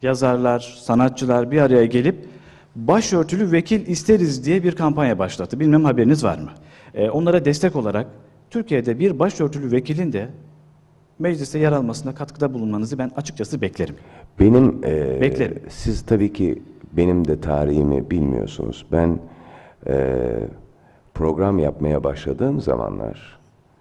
yazarlar, sanatçılar bir araya gelip başörtülü vekil isteriz diye bir kampanya başlattı. Bilmem haberiniz var mı? Onlara destek olarak Türkiye'de bir başörtülü vekilin de mecliste yer almasına katkıda bulunmanızı ben açıkçası beklerim. Beklerim. Siz tabii ki benim de tarihimi bilmiyorsunuz. Ben program yapmaya başladığım zamanlar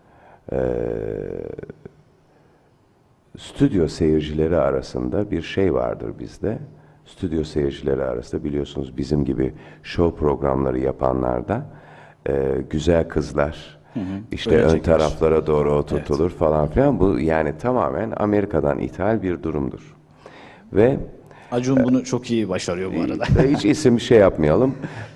stüdyo seyircileri arasında bir şey vardır bizde. Stüdyo seyircileri arasında biliyorsunuz bizim gibi show programları yapanlarda güzel kızlar işte ön taraflara doğru oturtulur falan filan. Bu yani tamamen Amerika'dan ithal bir durumdur. Ve Acun bunu çok iyi başarıyor bu arada. hiç isim şey yapmayalım.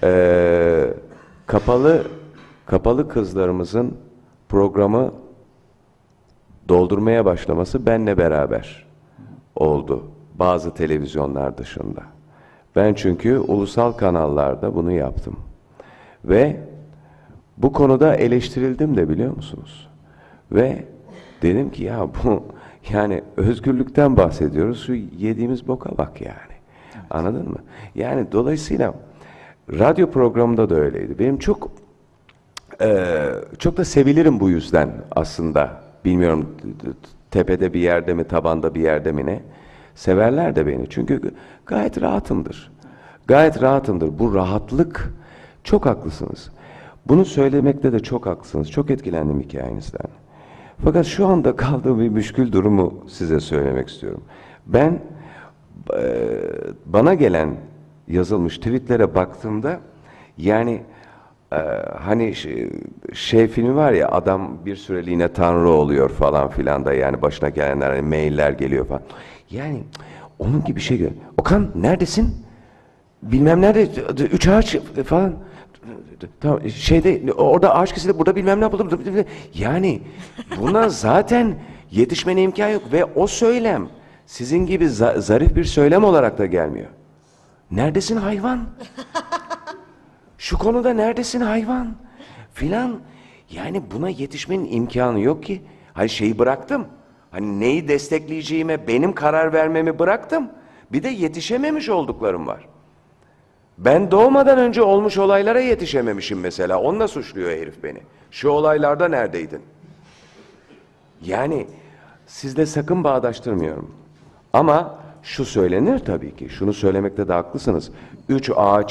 Kapalı kızlarımızın programı doldurmaya başlaması benle beraber oldu. Bazı televizyonlar dışında. Ben çünkü ulusal kanallarda bunu yaptım. Ve bu konuda eleştirildim de biliyor musunuz? Ve dedim ki ya bu yani özgürlükten bahsediyoruz. Şu yediğimiz boka bak yani. Anladın mı? Yani dolayısıyla radyo programında da öyleydi. Benim çok da sevilirim bu yüzden aslında. Bilmiyorum tepede bir yerde mi, tabanda bir yerde mi ne? Severler de beni. Çünkü gayet rahatımdır. Gayet rahatımdır. Bu rahatlık, çok haklısınız. Bunu söylemekte de çok haklısınız. Çok etkilendim hikayenizden. Fakat şu anda kaldığım bir müşkül durumu size söylemek istiyorum. Ben bana gelen yazılmış tweetlere baktığımda yani hani şey filmi var ya, adam bir süreliğine tanrı oluyor falan filan da, yani başına gelenler, hani mailler geliyor falan. Yani onun gibi bir şey geliyor. Okan neredesin? Bilmem nerede, 3 ağaç falan. Tamam, şeyde orada ağaç kesildi, burada bilmem ne yapıldı. Yani buna zaten yetişmene imkan yok ve o söylem sizin gibi zarif bir söylem olarak da gelmiyor. Neredesin hayvan? Şu konuda neredesin hayvan? Filan. Yani buna yetişmenin imkanı yok ki. Hani şeyi bıraktım. Hani neyi destekleyeceğime benim karar vermemi bıraktım. Bir de yetişememiş olduklarım var. Ben doğmadan önce olmuş olaylara yetişememişim mesela. Onunla suçluyor herif beni. Şu olaylarda neredeydin? Yani sizle sakın bağdaştırmıyorum. Ama şu söylenir tabii ki. Şunu söylemekte de haklısınız. 3 ağaç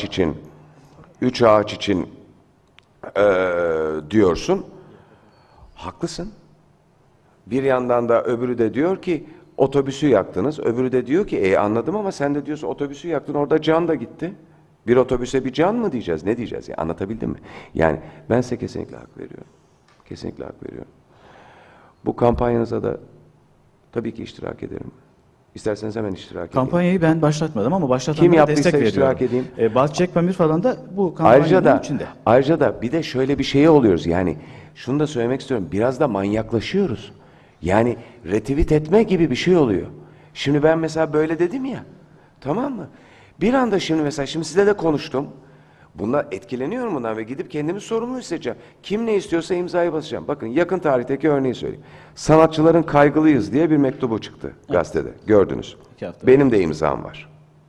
için diyorsun. Haklısın. Bir yandan da öbürü de diyor ki otobüsü yaktınız. Öbürü de diyor ki anladım ama sen de diyorsun otobüsü yaktın, orada can da gitti. Bir otobüse bir can mı diyeceğiz? Ne diyeceğiz? Yani anlatabildim mi? Yani ben size kesinlikle hak veriyorum. Kesinlikle hak veriyorum. Bu kampanyanıza da tabii ki iştirak ederim. İsterseniz hemen iştirak edeyim. Kampanyayı ben başlatmadım ama başlatanlara destek veriyorum. iştirak edeyim. Bahçeşek Pamir falan da bu kampanyanın içinde. Ayrıca da bir de şöyle bir şeye oluyoruz. Yani şunu da söylemek istiyorum. Biraz da manyaklaşıyoruz. Yani retweet etme gibi bir şey oluyor. Şimdi ben mesela böyle dedim ya. Tamam mı? Bir anda şimdi mesela size de konuştum. Bunlar etkileniyorum bundan ve gidip kendimi sorumlu hissedeceğim. Kim ne istiyorsa imzayı basacağım. Bakın yakın tarihteki örneği söyleyeyim. Sanatçıların kaygılıyız diye bir mektubu çıktı gazetede. Gördünüz. Benim de imzam var.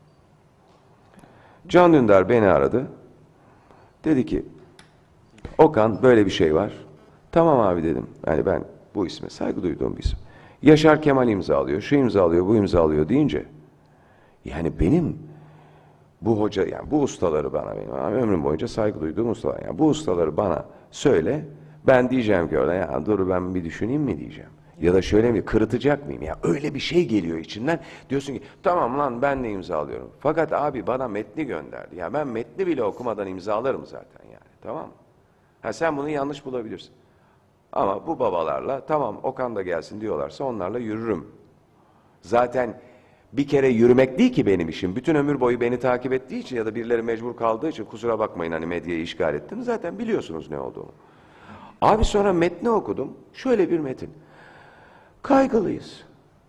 Can Dündar beni aradı. Dedi ki Okan böyle bir şey var. Tamam abi dedim. Yani ben bu isme saygı duyduğum bir isim. Yaşar Kemal imzalıyor, şu imzalıyor, bu imzalıyor deyince yani benim bu hoca, yani bu ustaları bana, benim ömrüm boyunca saygı duyduğum ustalar, yani bu ustaları bana söyle, ben diyeceğim ki orada ya dur ben bir düşüneyim mi diyeceğim. Ya da şöyle mi, kırıtacak mıyım? Ya öyle bir şey geliyor içinden. Diyorsun ki tamam lan ben de imzalıyorum. Fakat abi bana metni gönderdi. Ya ben metni bile okumadan imzalarım zaten yani. Tamam mı? Ha sen bunu yanlış bulabilirsin. Ama bu babalarla tamam Okan da gelsin diyorlarsa onlarla yürürüm. Zaten bir kere yürümek değil ki benim işim. Bütün ömür boyu beni takip ettiği için ya da birileri mecbur kaldığı için kusura bakmayın hani medyayı işgal ettim. Zaten biliyorsunuz ne olduğunu. Abi sonra metni okudum. Şöyle bir metin. Kaygılıyız.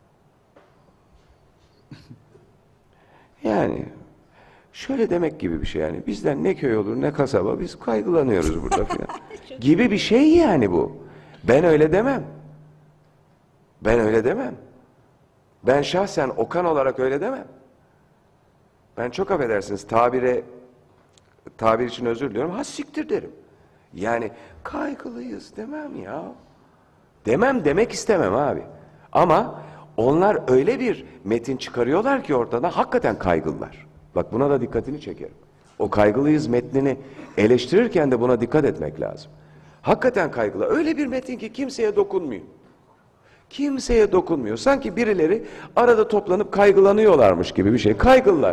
Yani şöyle demek gibi bir şey yani. Bizden ne köy olur ne kasaba, biz kaygılanıyoruz burada filan. Gibi bir şey yani bu. Ben öyle demem. Ben öyle demem. Ben şahsen Okan olarak öyle demem. ben çok affedersiniz tabir için özür diliyorum. Ha siktir derim. Yani kaygılıyız demem ya. Demem demek istemem abi. Ama onlar öyle bir metin çıkarıyorlar ki ortadan hakikaten kaygılılar. Bak buna da dikkatini çekerim. O kaygılıyız metnini eleştirirken de buna dikkat etmek lazım. Hakikaten kaygılı. Öyle bir metin ki kimseye dokunmuyor. Kimseye dokunmuyor. Sanki birileri arada toplanıp kaygılanıyorlarmış gibi bir şey. Kaygılılar.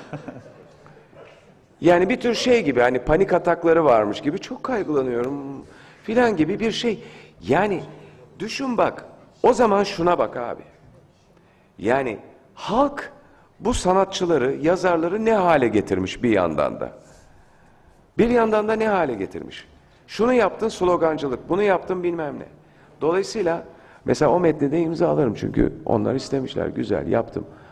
Yani bir tür şey gibi, hani panik atakları varmış gibi, çok kaygılanıyorum filan gibi bir şey. Yani düşün bak, o zaman şuna bak abi. Yani halk bu sanatçıları, yazarları ne hale getirmiş bir yandan da. Bir yandan da ne hale getirmiş. Şunu yaptın slogancılık, bunu yaptın bilmem ne. Dolayısıyla mesela o metni de imzalarım çünkü onlar istemişler, güzel yaptım.